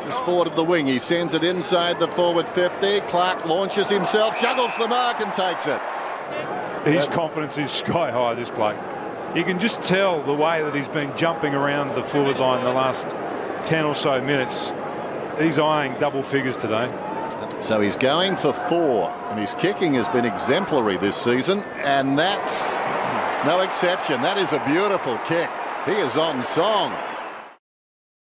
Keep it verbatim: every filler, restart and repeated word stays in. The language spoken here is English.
Just forward of the wing. He sends it inside the forward fifty. Clark launches himself, juggles the mark and takes it. His confidence is sky high, this bloke. You can just tell the way that he's been jumping around the forward line the last ten or so minutes. He's eyeing double figures today. So he's going for four, and his kicking has been exemplary this season, and that's no exception. That is a beautiful kick. He is on song.